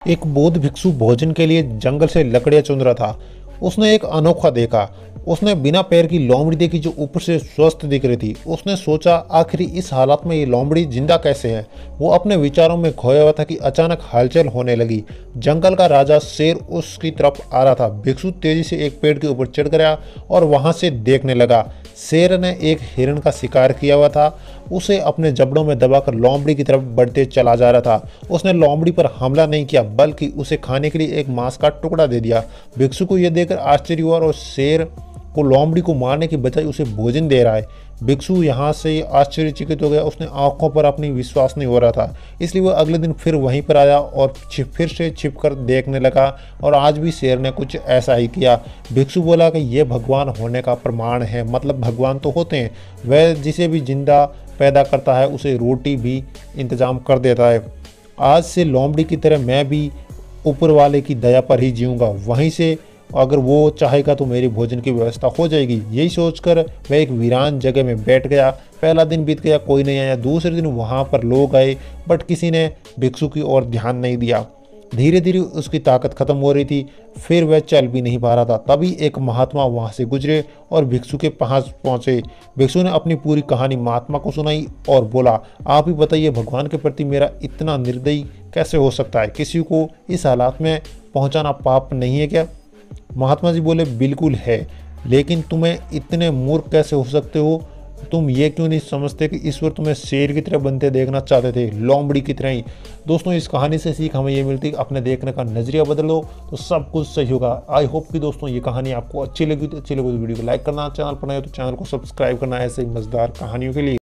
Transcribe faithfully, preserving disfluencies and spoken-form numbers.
एक बौद्ध भिक्षु भोजन के लिए जंगल से लकड़ियां चुन रहा था। उसने एक अनोखा देखा। उसने बिना पैर की लोमड़ी देखी जो ऊपर से स्वस्थ दिख रही थी। उसने सोचा आखिर इस हालत में ये लोमड़ी जिंदा कैसे है। वो अपने विचारों में खोया हुआ था कि अचानक हलचल होने लगी। जंगल का राजा शेर उसकी तरफ आ रहा था। भिक्षु तेजी से एक पेड़ के ऊपर चढ़ गया और वहां से देखने लगा। शेर ने एक हिरण का शिकार किया हुआ था। उसे अपने जबड़ों में दबाकर लोमड़ी की तरफ बढ़ते चला जा रहा था। उसने लोमड़ी पर हमला नहीं किया बल्कि उसे खाने के लिए एक मांस का टुकड़ा दे दिया। भिक्षु को यह देखकर आश्चर्य हुआ और शेर को लोमड़ी को मारने की बजाय उसे भोजन दे रहा है। भिक्षु यहाँ से आश्चर्यचकित हो गया। उसने आंखों पर अपनी विश्वास नहीं हो रहा था, इसलिए वह अगले दिन फिर वहीं पर आया और फिर से छिप कर देखने लगा। और आज भी शेर ने कुछ ऐसा ही किया। भिक्षु बोला कि यह भगवान होने का प्रमाण है। मतलब भगवान तो होते हैं, वह जिसे भी जिंदा पैदा करता है उसे रोटी भी इंतजाम कर देता है। आज से लोमड़ी की तरह मैं भी ऊपर वाले की दया पर ही जीऊँगा। वहीं से अगर वो चाहेगा तो मेरी भोजन की व्यवस्था हो जाएगी। यही सोचकर वह एक वीरान जगह में बैठ गया। पहला दिन बीत गया, कोई नहीं आया। दूसरे दिन वहाँ पर लोग आए बट किसी ने भिक्षु की ओर ध्यान नहीं दिया। धीरे धीरे उसकी ताकत खत्म हो रही थी, फिर वह चल भी नहीं पा रहा था। तभी एक महात्मा वहाँ से गुजरे और भिक्षु के पास पहुँचे। भिक्षु ने अपनी पूरी कहानी महात्मा को सुनाई और बोला, आप ही बताइए भगवान के प्रति मेरा इतना निर्दयी कैसे हो सकता है? किसी को इस हालात में पहुँचाना पाप नहीं है क्या? महात्मा जी बोले, बिल्कुल है, लेकिन तुम्हें इतने मूर्ख कैसे हो सकते हो? तुम ये क्यों नहीं समझते कि ईश्वर तुम्हें शेर की तरह बनते देखना चाहते थे, लोमड़ी की तरह ही? दोस्तों, इस कहानी से सीख हमें ये मिलती है, अपने देखने का नजरिया बदलो तो सब कुछ सही होगा। आई होप कि दोस्तों ये कहानी आपको अच्छी लगी तो अच्छी लगी तो वीडियो को लाइक करना, चैनल पर नए हो तो चैनल को सब्सक्राइब करना ऐसे ही मजेदार कहानियों के लिए।